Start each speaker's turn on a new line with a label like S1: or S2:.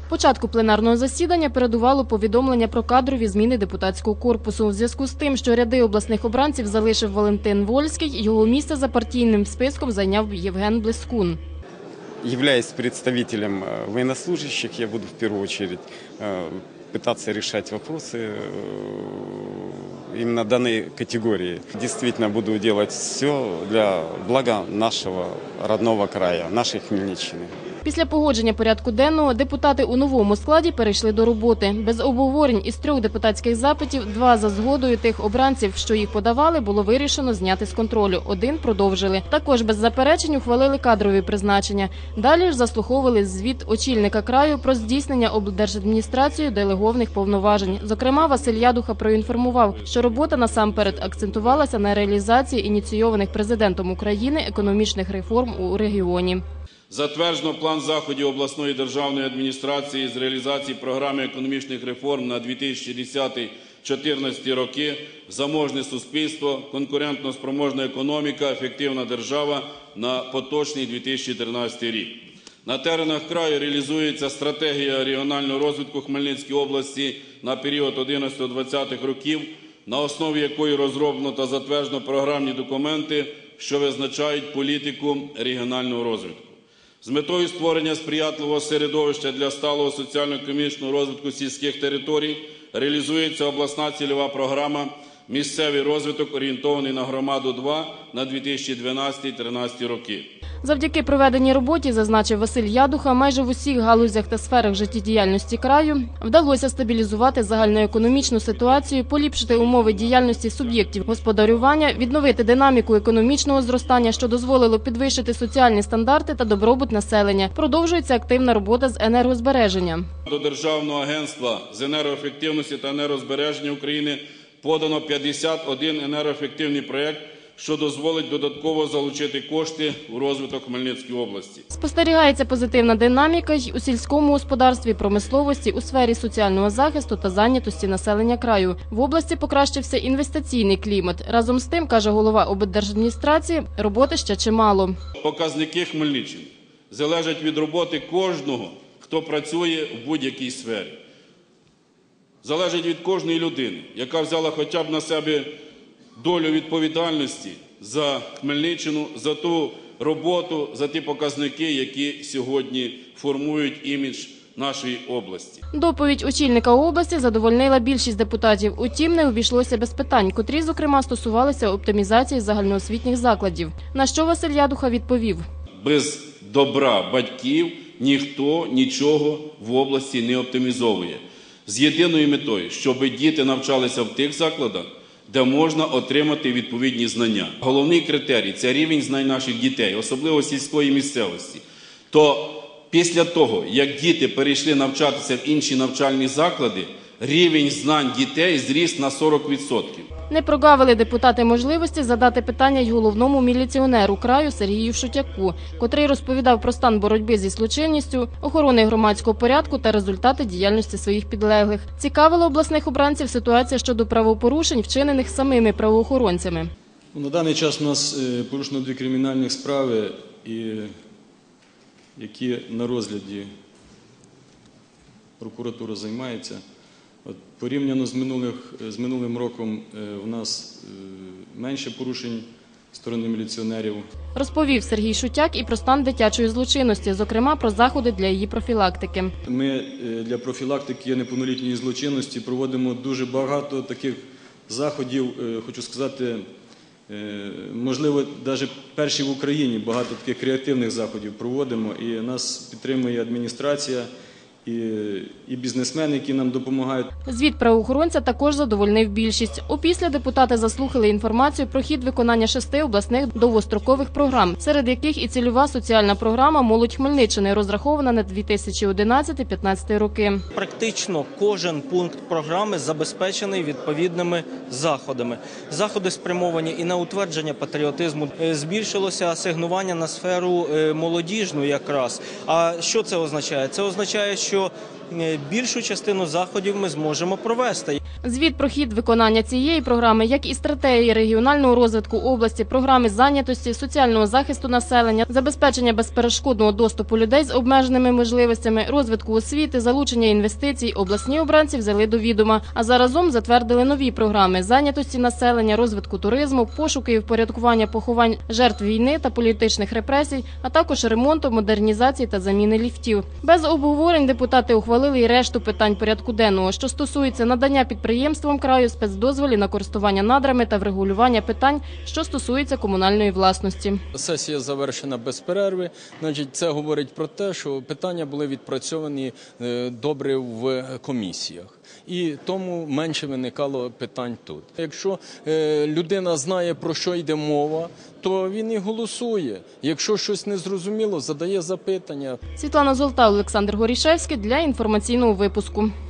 S1: Початку пленарного засідання передувало повідомлення про кадрові зміни депутатського корпусу. У зв'язку з тим, що ряди обласних обранців залишив Валентин Вольський, його місце за партійним списком зайняв Євген Блескун.
S2: Являясь представителем военнослужащих, я буду в первую очередь пытаться решать вопросы именно данной категории. Действительно буду делать все для блага нашего родного края, нашей Хмельниччины.
S1: Після погодження порядку денного депутати у новому складі перейшли до роботи. Без обговорень із 3 депутатських запитів 2 за згодою тих обранців, що їх подавали, було вирішено зняти з контролю. 1 продовжили. Також без заперечень ухвалили кадрові призначення. Далі ж заслуховували звіт очільника краю про здійснення облдержадміністрацією делегованих повноважень. Зокрема, Василь Ядуха проінформував, що робота насамперед акцентувалася на реалізації ініційованих президентом України економічних реформ у регіоні.
S3: Затверджено план заходів обласної державної адміністрації з реалізації програми економічних реформ на 2010-2014 роки, заможне суспільство, конкурентно-спроможна економіка, ефективна держава на поточний 2013 рік. На теренах краю реалізується стратегія регіонального розвитку Хмельницької області на період 11-20 років, на основі якої розроблено та затверджено програмні документи, що визначають політику регіонального розвитку. З метою створення сприятливого середовища для сталого соціально-економічного розвитку сільських територій реалізується обласна цільова програма «Місцевий розвиток, орієнтований на громаду-2» на 2012-2013 роки.
S1: Завдяки проведеній роботі, зазначив Василь Ядуха, майже в усіх галузях та сферах життєдіяльності краю вдалося стабілізувати загальноекономічну ситуацію, поліпшити умови діяльності суб'єктів господарювання, відновити динаміку економічного зростання, що дозволило підвищити соціальні стандарти та добробут населення. Продовжується активна робота з енергозбереження.
S3: До Державного агентства з енергоефективності та енергозбереження України подано 51 енергоефективний проєкт, що дозволить додатково залучити кошти у розвиток Хмельницької області.
S1: Спостерігається позитивна динаміка й у сільському господарстві, промисловості, у сфері соціального захисту та зайнятості населення краю. В області покращився інвестиційний клімат. Разом з тим, каже голова облдержадміністрації, роботи ще чимало.
S3: Показники Хмельниччини залежать від роботи кожного, хто працює в будь-якій сфері. Залежить від кожної людини, яка взяла хоча б на себе долю відповідальності за Хмельниччину, за ту роботу, за ті показники, які сьогодні формують імідж нашої області.
S1: Доповідь очільника області задовольнила більшість депутатів. Утім, не обійшлося без питань, котрі, зокрема, стосувалися оптимізації загальноосвітніх закладів. На що Василь Ядуха відповів:
S3: без добра батьків ніхто нічого в області не оптимізовує. З єдиною метою, щоб діти навчалися в тих закладах, де можна отримати відповідні знання. Головний критерій – це рівень знань наших дітей, особливо сільської місцевості. То після того, як діти перейшли навчатися в інші навчальні заклади, рівень знань дітей зріс на 40%.
S1: Не прогавили депутати можливості задати питання й головному міліціонеру краю Сергію Шутяку, котрий розповідав про стан боротьби зі злочинністю, охорони громадського порядку та результати діяльності своїх підлеглих. Цікавила обласних обранців ситуація щодо правопорушень, вчинених самими правоохоронцями.
S4: На даний час у нас порушено 2 кримінальні справи, які на розгляді прокуратура займається. Порівняно з минулим роком в нас менше порушень сторони міліціонерів.
S1: Розповів Сергій Шутяк і про стан дитячої злочинності, зокрема про заходи для її профілактики.
S4: Ми для профілактики неповнолітньої злочинності проводимо дуже багато таких заходів, хочу сказати, можливо, навіть перші в Україні багато таких креативних заходів проводимо, і нас підтримує адміністрація, і бізнесмени, які нам допомагають.
S1: Звіт правоохоронця також задовольнив більшість. Опісля депутати заслухали інформацію про хід виконання 6 обласних довгострокових програм, серед яких і цільова соціальна програма «Молодь Хмельниччини», розрахована на 2011-2015 роки.
S5: Практично кожен пункт програми забезпечений відповідними заходами. Заходи спрямовані і на утвердження патріотизму. Збільшилося асигнування на сферу молодіжну якраз. А що це означає? Це означає, що більшу частину заходів ми зможемо провести.
S1: Звіт про хід виконання цієї програми, як і стратегії регіонального розвитку області, програми зайнятості, соціального захисту населення, забезпечення безперешкодного доступу людей з обмеженими можливостями, розвитку освіти, залучення інвестицій, обласні обранці взяли до відома. А заразом затвердили нові програми зайнятості населення, розвитку туризму, пошуки і впорядкування поховань жертв війни та політичних репресій, а також ремонту, модернізації та заміни ліфтів. Без обговорень депутати ухвалили і решту питань порядку денного, що стосується надання підприємствам краю спецдозволів на користування надрами та врегулювання питань, що стосуються комунальної власності.
S6: Сесія завершена без перерви. Це говорить про те, що питання були відпрацьовані добре в комісіях. І тому менше виникало питань тут. Якщо людина знає, про що йде мова, то він і голосує. Якщо щось незрозуміло, задає запитання.
S1: Світлана Золта, Олександр Горішевський для інформаційного випуску.